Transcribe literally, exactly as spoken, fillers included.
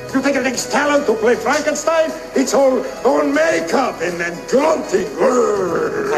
You think it takes talent to play Frankenstein? It's all on makeup and, and grunting.